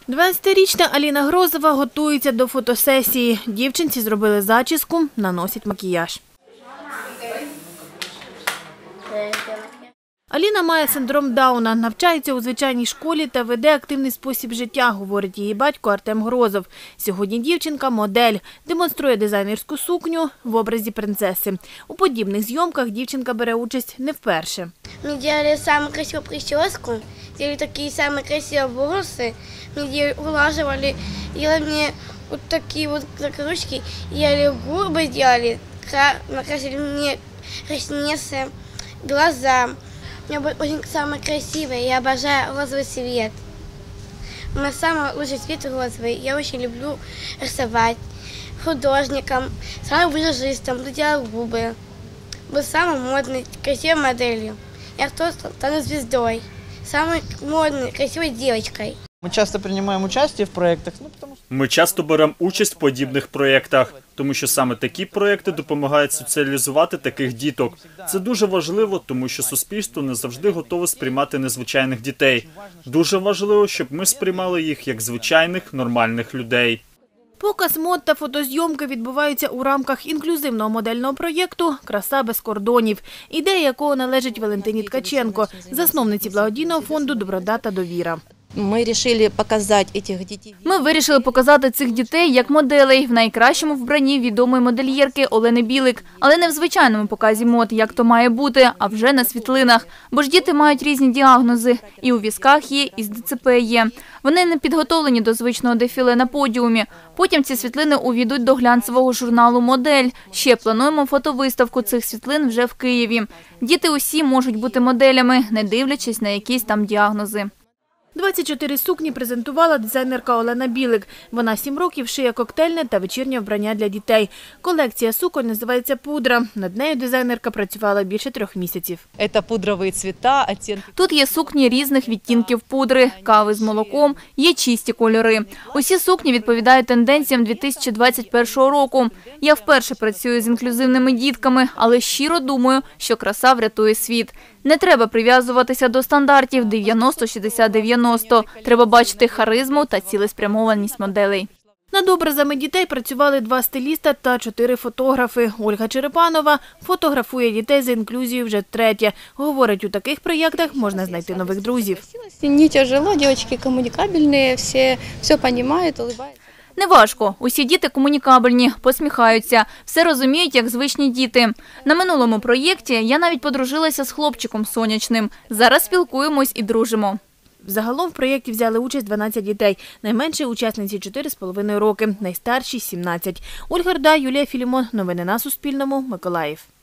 12-річна Аліна Грозова готується до фотосесії. Дівчинці зробили зачіску, наносять макіяж. Аліна має синдром Дауна, навчається у звичайній школі та веде активний спосіб життя, говорить її батько Артем Грозов. Сьогодні дівчинка – модель, демонструє дизайнерську сукню в образі принцеси. У подібних зйомках дівчинка бере участь не вперше. Мені зробили саму красиву прическу, зробили такі самі красиві волоси, мені улаживали, делали мені вот такі вот закручки, делали губи, делали, накрасили мені ресницы, глаза. У меня очень самый красивый, я обожаю розовый цвет. У меня самый лучший цвет розовый. Я очень люблю рисовать художником, самым визажистом, делать губы. Быть самой модной, красивой моделью. Я тоже стану звездой, самой модной, красивой девочкой. Ми часто приймаємо участь в проєктах. Ми часто беремо участь в подібних проєктах, тому що саме такі проєкти допомагають соціалізувати таких діток. Це дуже важливо, тому що суспільство не завжди готове сприймати незвичайних дітей. Дуже важливо, щоб ми сприймали їх як звичайних, нормальних людей. Показ мод та фотозйомки відбуваються у рамках інклюзивного модельного проєкту «Краса без кордонів», ідея якого належить Валентині Ткаченко, засновниці благодійного фонду «Доброта та довіра». Ми вирішили показати цих дітей як моделей в найкращому вбранні відомої модельєрки Олени Білик. Але не в звичайному показі мод, як то має бути, а вже на світлинах. Бо ж діти мають різні діагнози. І у візках є, і з ДЦП є. Вони не підготовлені до звичного дефіле на подіумі. Потім ці світлини увійдуть до глянцевого журналу «Модель». Ще плануємо фотовиставку цих світлин вже в Києві. Діти усі можуть бути моделями, не дивлячись на якісь там діагнози. 24 сукні презентувала дизайнерка Олена Білик. Вона 7 років шиє коктейльне та вечірнє вбрання для дітей. Колекція суконь називається «Пудра». Над нею дизайнерка працювала більше 3 місяців. Тут є сукні різних відтінків пудри, кави з молоком, є чисті кольори. Усі сукні відповідають тенденціям 2021 року. Я вперше працюю з інклюзивними дітками, але щиро думаю, що краса врятує світ. Не треба прив'язуватися до стандартів 90-60-90. Треба бачити харизму та цілеспрямованість моделей. Над образами дітей працювали 2 стиліста та 4 фотографи. Ольга Черепанова фотографує дітей за інклюзією вже втретє. Говорить, у таких проєктах можна знайти нових друзів. Не тяжело, дівчатки комунікабельні, все розуміють, улыбаються. Неважко. Усі діти комунікабельні, посміхаються, все розуміють, як звичні діти. На минулому проєкті я навіть подружилася з хлопчиком сонячним. Зараз спілкуємось і дружимо. Загалом в проєкті взяли участь 12 дітей. Найменші учасниці – 4,5 роки, найстарші – 17. Ольга Рда, Юлія Філімон. Новини на Суспільному. Миколаїв.